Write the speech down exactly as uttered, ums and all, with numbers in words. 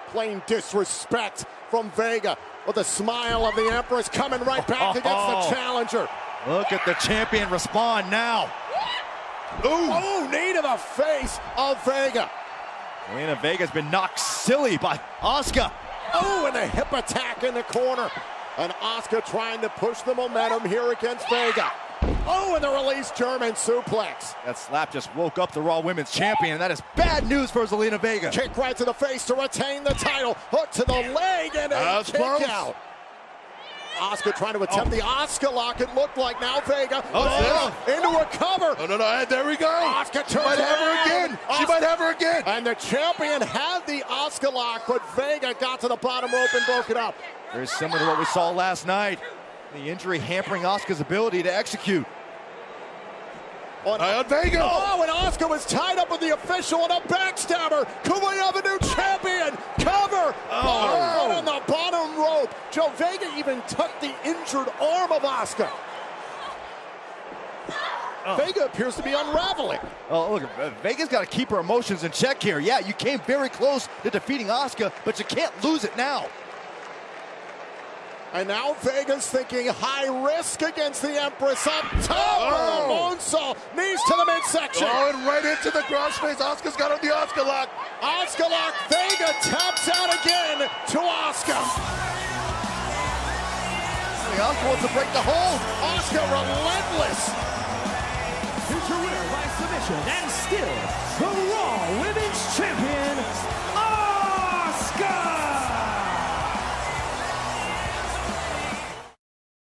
Plain disrespect from Vega. With a smile of the Empress coming right back against the challenger. Look at the champion respond now. Ooh. Oh, knee to the face of Vega. Zelina Vega's been knocked silly by Asuka. Oh, and a hip attack in the corner. And Asuka trying to push the momentum here against Vega. Oh, and the release German suplex. That slap just woke up the Raw Women's Champion, and that is bad news for Zelina Vega. Kick right to the face to retain the title. Hook to the leg and a uh, kick close. out. Asuka trying to attempt oh. the Asuka lock. It looked like now Vega oh, oh, into a cover. No, no, no, there we go. Asuka she might have her again. Asuka. She might have her again. And the champion had the Asuka lock, but Vega got to the bottom rope and broke it up. Very similar to what we saw last night. The injury hampering Asuka's ability to execute. On, on Vega. Oh, and Asuka was tied up with the official and a backstabber. Could we have a new champion? Cover. Oh, on the bottom rope. Joe Vega even tucked the injured arm of Asuka. Oh. Vega appears to be unraveling. Oh, look, Vega's got to keep her emotions in check here. Yeah, you came very close to defeating Asuka, but you can't lose it now. And now Vega's thinking high risk against the Empress up top. Oh. The moonsault, knees to the midsection. Oh, and right into the crossface. Asuka's got on the Asuka lock. Asuka lock. Vega taps out again to Asuka. Asuka wants to break the hold. Asuka relentless. Here's your winner by submission and still the Raw Women's Champion, Asuka.